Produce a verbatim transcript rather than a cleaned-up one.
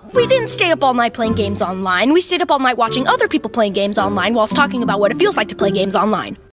But we didn't stay up all night playing games online. We stayed up all night watching other people playing games online whilst talking about what it feels like to play games online.